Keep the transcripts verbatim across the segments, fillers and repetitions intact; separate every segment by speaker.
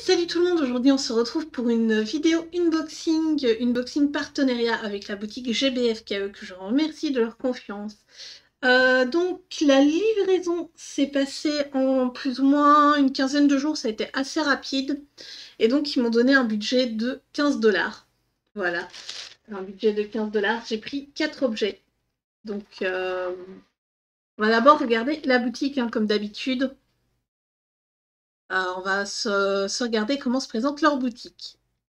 Speaker 1: Salut tout le monde, aujourd'hui on se retrouve pour une vidéo unboxing, unboxing partenariat avec la boutique G B F K E que je remercie de leur confiance. Euh, donc la livraison s'est passée en plus ou moins une quinzaine de jours, ça a été assez rapide et donc ils m'ont donné un budget de quinze dollars. Voilà, un budget de quinze dollars, j'ai pris quatre objets. Donc euh, on va d'abord regarder la boutique hein, comme d'habitude. Euh, on va se, se regarder comment se présente leur boutique.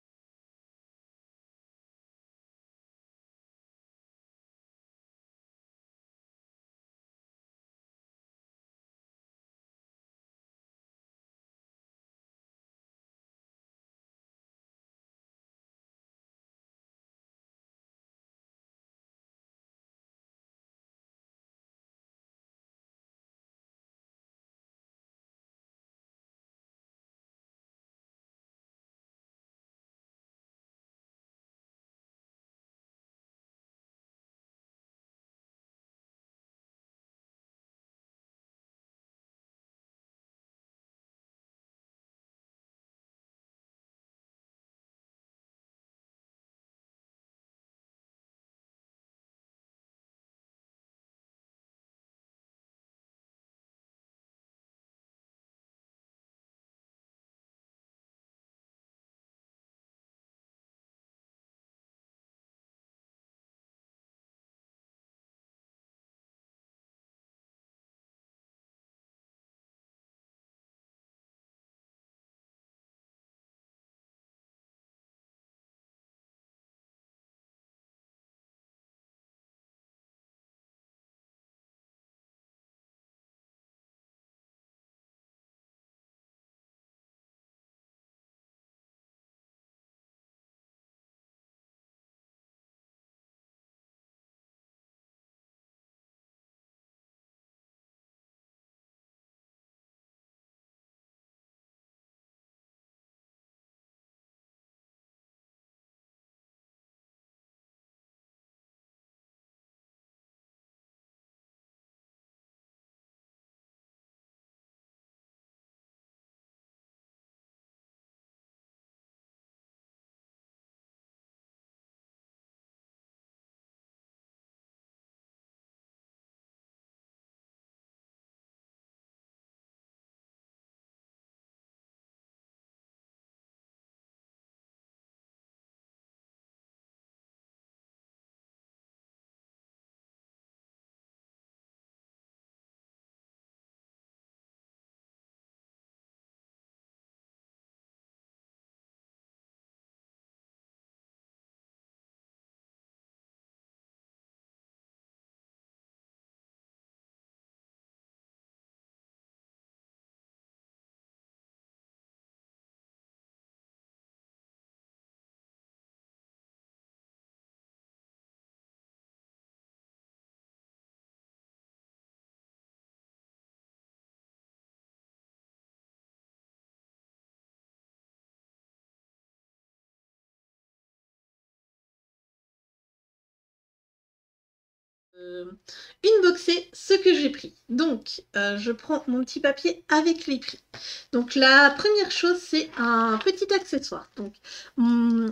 Speaker 1: Euh, unboxer ce que j'ai pris. Donc, euh, je prends mon petit papier avec les prix. Donc, la première chose, c'est un petit accessoire. Donc, hum,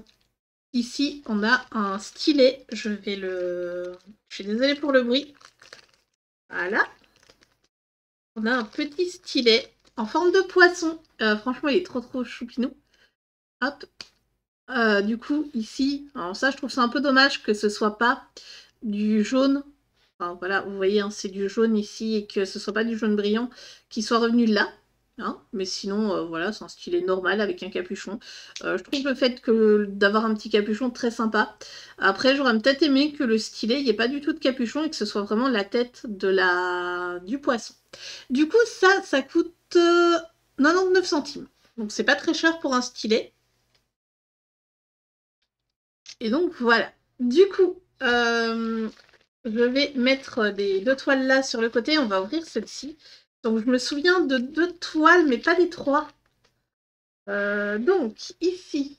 Speaker 1: ici, on a un stylet. Je vais le... Je suis désolée pour le bruit. Voilà. On a un petit stylet en forme de poisson. Euh, franchement, il est trop trop choupinou. Hop. Euh, du coup, ici, alors ça, je trouve ça un peu dommage que ce soit pas du jaune. Enfin, voilà, vous voyez, hein, c'est du jaune ici et que ce soit pas du jaune brillant qui soit revenu là. Hein, mais sinon, euh, voilà, c'est un stylet normal avec un capuchon. Euh, je trouve le fait que d'avoir un petit capuchon très sympa. Après, j'aurais peut-être aimé que le stylet, il n'y ait pas du tout de capuchon et que ce soit vraiment la tête de la... du poisson. Du coup, ça, ça coûte euh, quatre-vingt-dix-neuf centimes. Donc, c'est pas très cher pour un stylet. Et donc, voilà. Du coup, euh, je vais mettre les deux toiles là sur le côté. On va ouvrir celle-ci. Donc, je me souviens de deux toiles, mais pas des trois. Euh, donc, ici,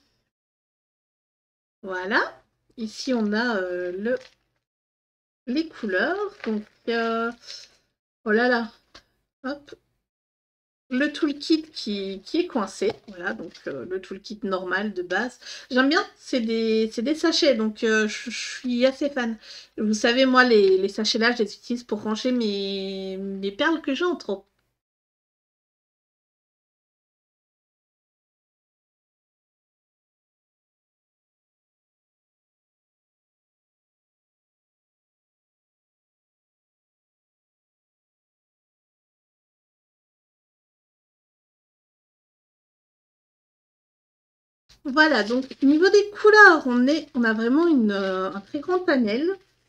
Speaker 1: voilà. Ici, on a euh, le, les couleurs. Donc, euh, oh là là. Hop. le toolkit qui, qui est coincé. Voilà, donc euh, le toolkit normal de base. J'aime bien, c'est des, c'est des sachets, donc euh, je, je suis assez fan. Vous savez, moi, les, les sachets là, je les utilise pour ranger mes, mes perles que j'ai en trop. Voilà, donc niveau des couleurs, on, est, on a vraiment une, euh, un très grand panel.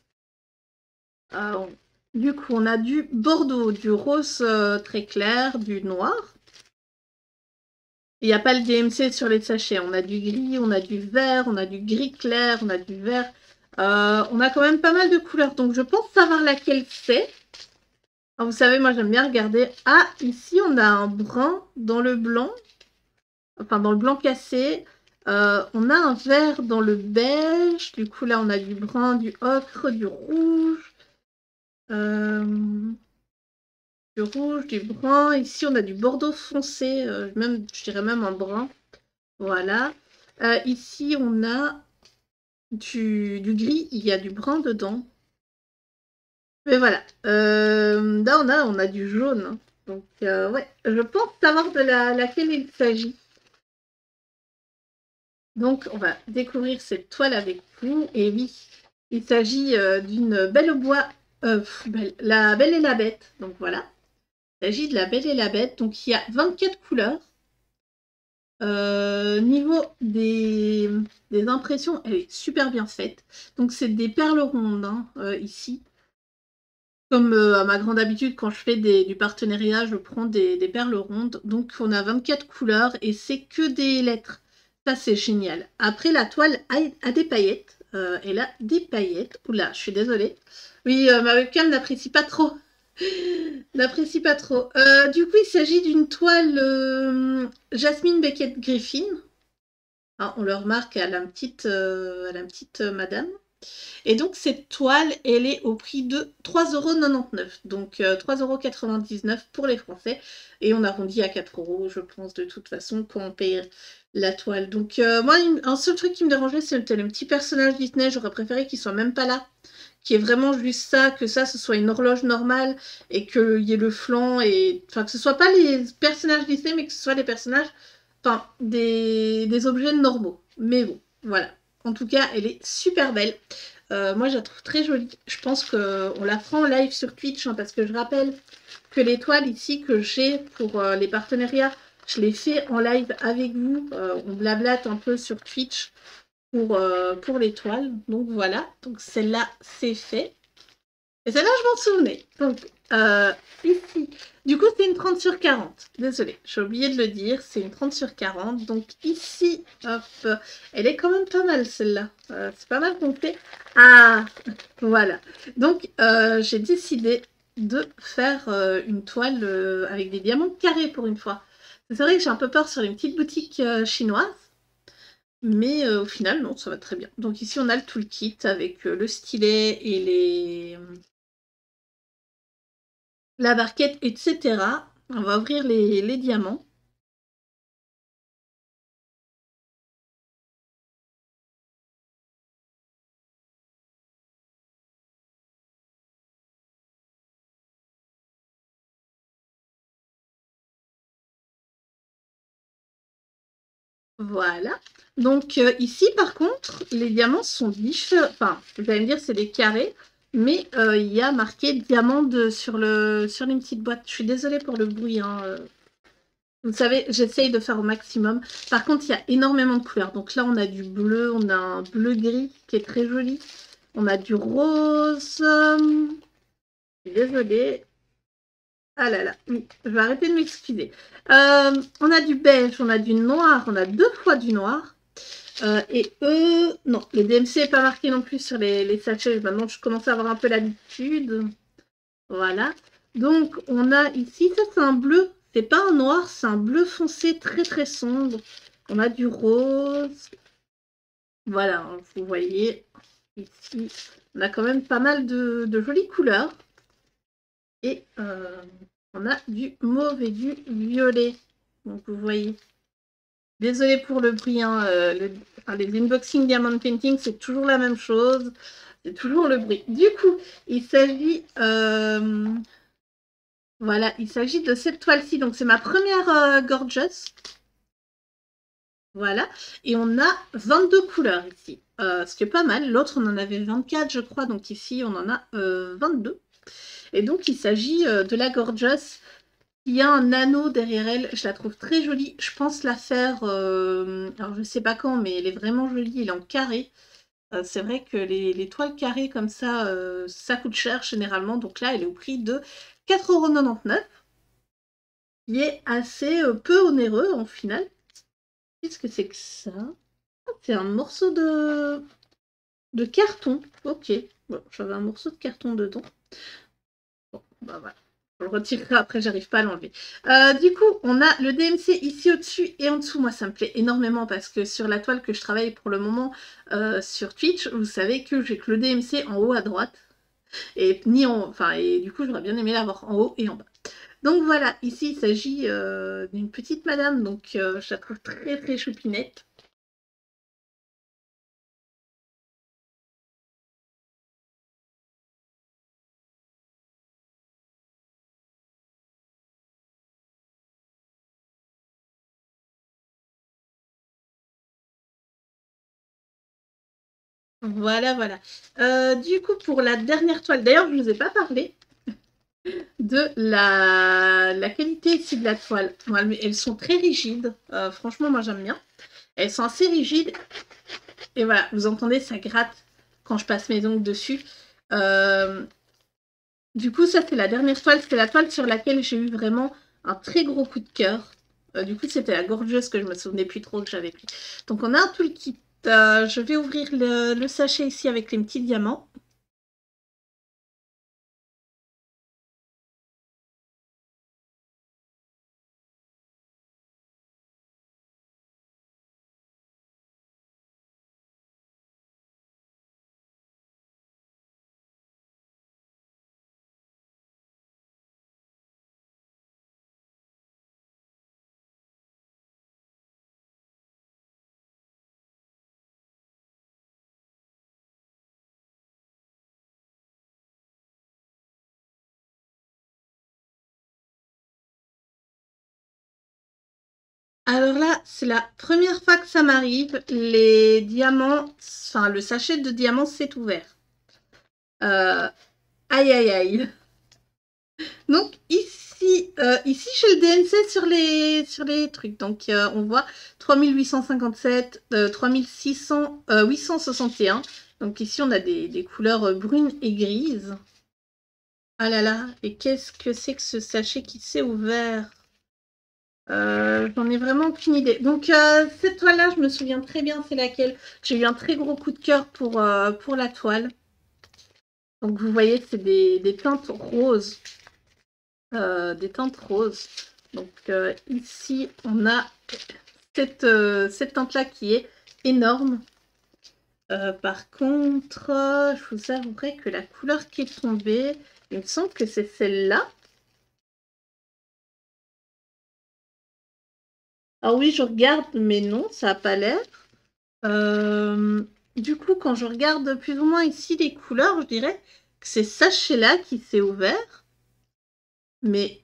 Speaker 1: Euh, du coup, on a du bordeaux, du rose euh, très clair, du noir. Il n'y a pas le D M C sur les sachets. On a du gris, on a du vert, on a du gris clair, on a du vert. Euh, on a quand même pas mal de couleurs. Donc, je pense savoir laquelle c'est. Alors, vous savez, moi, j'aime bien regarder. Ah, ici, on a un brun dans le blanc. Enfin, dans le blanc cassé. Euh, on a un vert dans le beige. Du coup, là, on a du brun, du ocre, du rouge. Euh, du rouge, du brun. Ici, on a du bordeaux foncé. Euh, même, je dirais même un brun. Voilà. Euh, ici, on a du, du gris. Il y a du brun dedans. Mais voilà. Euh, là, on a, on a du jaune. Donc, euh, ouais. Je pense savoir de la, laquelle il s'agit. Donc, on va découvrir cette toile avec vous. Et oui, il s'agit euh, d'une belle au bois. Euh, pff, belle- la Belle et la Bête. Donc, voilà. Il s'agit de la Belle et la Bête. Donc, il y a vingt-quatre couleurs. Euh, niveau des, des impressions, elle est super bien faite. Donc, c'est des perles rondes hein, euh, ici. Comme euh, à ma grande habitude, quand je fais des, du partenariat, je prends des, des perles rondes. Donc, on a vingt-quatre couleurs et c'est que des lettres. Ça, c'est génial. Après, la toile a, a des paillettes. Euh, elle a des paillettes. Oula, je suis désolée. Oui, euh, ma webcam n'apprécie pas trop. N'apprécie pas trop. Euh, du coup, il s'agit d'une toile euh, Jasmine Beckett Griffin. Hein, on le remarque, elle a une petite, euh, elle a une petite euh, madame. Et donc, cette toile, elle est au prix de trois euros quatre-vingt-dix-neuf. Donc, euh, trois euros quatre-vingt-dix-neuf pour les Français. Et on arrondit à quatre euros, je pense, de toute façon, quand on paye la toile. Donc, euh, moi, un seul truc qui me dérangeait, c'était le petit personnage Disney. J'aurais préféré qu'il soit même pas là. Qui est vraiment juste ça, que ça, ce soit une horloge normale et qu'il y ait le flanc. Et... Enfin, que ce soit pas les personnages Disney, mais que ce soit les personnages... Enfin, des, des objets normaux. Mais bon, voilà. En tout cas, elle est super belle. Euh, moi, je la trouve très jolie. Je pense qu'on la fera en live sur Twitch, hein, parce que je rappelle que l'étoile ici que j'ai pour euh, les partenariats, je l'ai fait en live avec vous. Euh, on blablate un peu sur Twitch pour, euh, pour l'étoile. Donc voilà, donc celle-là, c'est fait. Et celle-là, je m'en souvenais. Donc, euh, ici, du coup, c'est une trente sur quarante. Désolée, j'ai oublié de le dire, c'est une trente sur quarante. Donc ici, hop, elle est quand même pas mal celle-là. Euh, c'est pas mal compté. Ah, voilà. Donc, euh, j'ai décidé de faire euh, une toile euh, avec des diamants carrés pour une fois. C'est vrai que j'ai un peu peur sur les petites boutiques euh, chinoises. Mais euh, au final, non, ça va très bien. Donc ici, on a le toolkit avec euh, le stylet et les... la barquette, et cetera. On va ouvrir les, les diamants. Voilà. Donc euh, ici, par contre, les diamants sont différents. Enfin, vous allez me dire, c'est des carrés. Mais euh, il y a marqué diamant de, sur, le, sur les petites boîtes. Je suis désolée pour le bruit. Hein. euh. Vous savez, j'essaye de faire au maximum. Par contre, il y a énormément de couleurs. Donc là, on a du bleu, on a un bleu-gris qui est très joli. On a du rose. euh, Je suis désolée. Ah là là, oui, je vais arrêter de m'excuser. Euh, on a du beige, on a du noir, on a deux fois du noir. Euh, et eux, non, le D M C n'est pas marqué non plus sur les, les sachets. Maintenant, je commence à avoir un peu l'habitude. Voilà. Donc, on a ici, ça c'est un bleu. C'est pas un noir, c'est un bleu foncé très très sombre. On a du rose. Voilà, hein, vous voyez. Ici, on a quand même pas mal de, de jolies couleurs. Et euh, on a du mauve et du violet. Donc, vous voyez. Désolée pour le bruit, hein, euh, le, enfin, les unboxing Diamond Painting, c'est toujours la même chose. C'est toujours le bruit. Du coup, il s'agit... Euh, voilà, il s'agit de cette toile-ci. Donc, c'est ma première euh, Gorgeous. Voilà. Et on a vingt-deux couleurs ici. Euh, ce qui est pas mal. L'autre, on en avait vingt-quatre, je crois. Donc, ici, on en a euh, vingt-deux. Et donc, il s'agit euh, de la Gorgeous. Il y a un anneau derrière elle, je la trouve très jolie. Je pense la faire, euh, alors je ne sais pas quand, mais elle est vraiment jolie, elle est en carré. Euh, c'est vrai que les, les toiles carrées comme ça, euh, ça coûte cher généralement. Donc là, elle est au prix de quatre euros quatre-vingt-dix-neuf. Il est assez euh, peu onéreux en final. Qu'est-ce que c'est que ça? Ah, c'est un morceau de, de carton. Ok, bon, j'avais un morceau de carton dedans. Bon, bah voilà. Je le retirerai après, j'arrive pas à l'enlever. Euh, du coup, on a le D M C ici au-dessus et en dessous. Moi, ça me plaît énormément parce que sur la toile que je travaille pour le moment euh, sur Twitch, vous savez que j'ai que le D M C en haut à droite. Et, ni en, enfin, et du coup, j'aurais bien aimé l'avoir en haut et en bas. Donc voilà, ici, il s'agit euh, d'une petite madame. Donc, euh, je la trouve très, très choupinette. Voilà, voilà. Euh, du coup, pour la dernière toile, d'ailleurs, je ne vous ai pas parlé de la, la qualité ici de la toile. Bon, elles, elles sont très rigides. Euh, franchement, moi, j'aime bien. Elles sont assez rigides. Et voilà, vous entendez, ça gratte quand je passe mes ongles dessus. Euh, du coup, ça, c'est la dernière toile. C'était la toile sur laquelle j'ai eu vraiment un très gros coup de cœur. Euh, du coup, c'était la Gorgeous que je me souvenais plus trop que j'avais pris. Donc, on a un toolkit. Euh, je vais ouvrir le, le sachet ici avec les petits diamants. Alors là, c'est la première fois que ça m'arrive. Les diamants, enfin le sachet de diamants s'est ouvert. Euh, aïe aïe aïe. Donc ici, euh, ici j'ai le D N C sur les, sur les trucs. Donc euh, on voit trois mille huit cent cinquante-sept, euh, trois mille six cents, euh, huit cent soixante et un. Donc ici on a des, des couleurs euh, brunes et grises. Ah là là, et qu'est-ce que c'est que ce sachet qui s'est ouvert? Euh, J'en ai vraiment aucune idée. Donc euh, cette toile-là, je me souviens très bien c'est laquelle. J'ai eu un très gros coup de cœur pour, euh, pour la toile. Donc vous voyez, c'est des, des teintes roses. Euh, des teintes roses. Donc euh, ici, on a cette, euh, cette teinte-là qui est énorme. Euh, par contre, euh, je vous avouerai que la couleur qui est tombée, il me semble que c'est celle-là. Ah oui, je regarde, mais non, ça n'a pas l'air. Euh, du coup, quand je regarde plus ou moins ici les couleurs, je dirais que c'est ce sachet-là qui s'est ouvert. Mais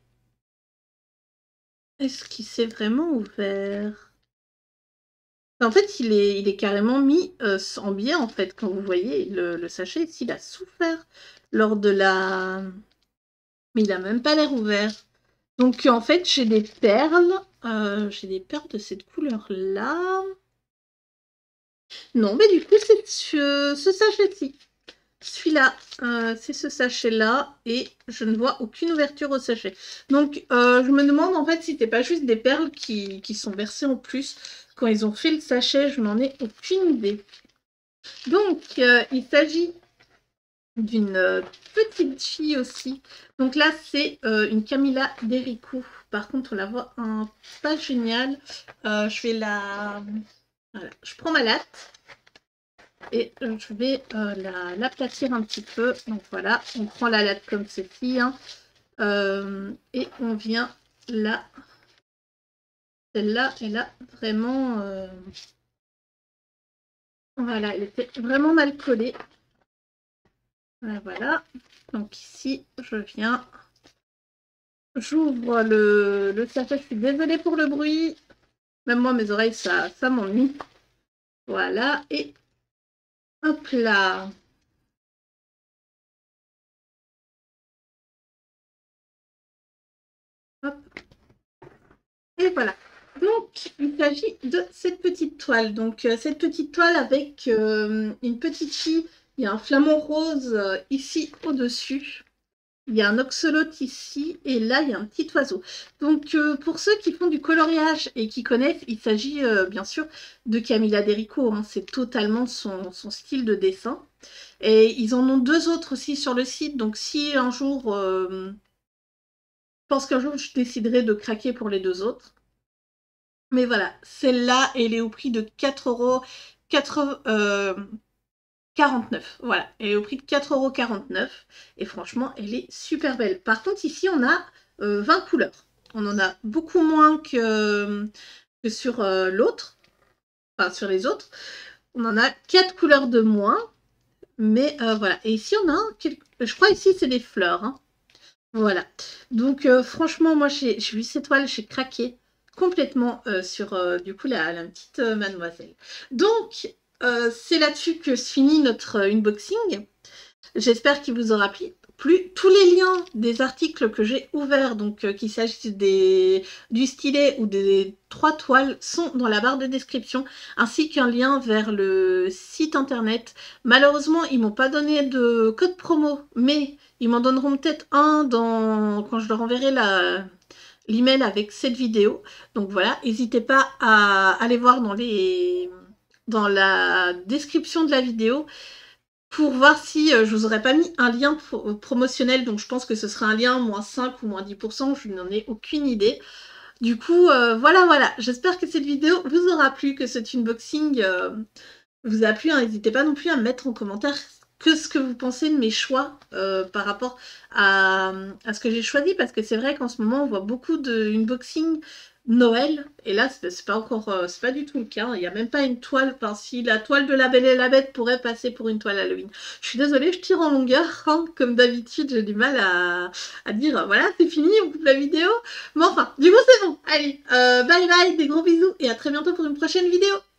Speaker 1: est-ce qu'il s'est vraiment ouvert? En fait, il est, il est carrément mis euh, en biais, en fait, quand vous voyez le, le sachet ici, il a souffert lors de la... Mais il n'a même pas l'air ouvert. Donc, en fait, j'ai des perles. Euh, j'ai des perles de cette couleur-là. Non, mais du coup, c'est ce, ce sachet-ci. Celui-là, euh, c'est ce sachet-là. Et je ne vois aucune ouverture au sachet. Donc, euh, je me demande, en fait, si c'était pas juste des perles qui, qui sont versées en plus. Quand ils ont fait le sachet, je n'en ai aucune idée. Donc, euh, il s'agit d'une euh, petite fille aussi. Donc là, c'est euh, une Camilla Dericou. Par contre, on la voit un pas génial. Euh, je vais la... Voilà. Je prends ma latte et euh, je vais euh, la l'aplatir un petit peu. Donc voilà, on prend la latte comme ceci. Hein. Euh, et on vient là. Celle-là, elle a vraiment... Euh... Voilà, elle était vraiment mal collée. Voilà. Donc ici, je viens... J'ouvre le, le sachet. Je suis désolée pour le bruit. Même moi, mes oreilles, ça, ça m'ennuie. Voilà. Et hop là. Hop. Et voilà. Donc, il s'agit de cette petite toile. Donc, euh, cette petite toile avec euh, une petite fille. Il y a un flamant rose euh, ici au-dessus. Il y a un oxolote ici, et là, il y a un petit oiseau. Donc, euh, pour ceux qui font du coloriage et qui connaissent, il s'agit euh, bien sûr de Camilla Derico. Hein, c'est totalement son, son style de dessin. Et ils en ont deux autres aussi sur le site. Donc, si un jour, euh, je pense qu'un jour, je déciderai de craquer pour les deux autres. Mais voilà, celle-là, elle est au prix de quatre euros quarante-neuf. Voilà, elle est au prix de quatre euros quarante-neuf. Et franchement, elle est super belle. Par contre, ici, on a euh, vingt couleurs. On en a beaucoup moins que, que sur euh, l'autre. Enfin, sur les autres. On en a quatre couleurs de moins. Mais euh, voilà. Et ici, on a... Quelques... Je crois ici, c'est des fleurs. Hein. Voilà. Donc, euh, franchement, moi, j'ai vu cette toile, j'ai craqué complètement euh, sur, euh, du coup, la, la petite euh, mademoiselle. Donc, euh, c'est là-dessus que se finit notre euh, unboxing. J'espère qu'il vous aura plu. Tous les liens des articles que j'ai ouverts, donc euh, qu'il s'agisse des du stylet ou des trois toiles, sont dans la barre de description, ainsi qu'un lien vers le site internet. Malheureusement, ils m'ont pas donné de code promo, mais ils m'en donneront peut-être un dans quand je leur enverrai la l'email avec cette vidéo. Donc voilà, n'hésitez pas à aller voir dans les dans la description de la vidéo pour voir si euh, je vous aurais pas mis un lien pro promotionnel. Donc je pense que ce sera un lien moins cinq ou moins dix pour cent, je n'en ai aucune idée. Du coup, euh, voilà, voilà. J'espère que cette vidéo vous aura plu, que cet unboxing euh, vous a plu. Hein. N'hésitez pas non plus à me mettre en commentaire que ce que vous pensez de mes choix euh, par rapport à, à ce que j'ai choisi, parce que c'est vrai qu'en ce moment, on voit beaucoup d'unboxing Noël, et là, c'est pas encore, euh, c'est pas du tout le cas. Il n'y a même pas une toile. Enfin, si la toile de la Belle et la Bête pourrait passer pour une toile Halloween. Je suis désolée, je tire en longueur. Hein, comme d'habitude, j'ai du mal à, à dire, voilà, c'est fini, on coupe la vidéo. Mais enfin, du coup, c'est bon. Allez, euh, bye bye, des gros bisous, et à très bientôt pour une prochaine vidéo.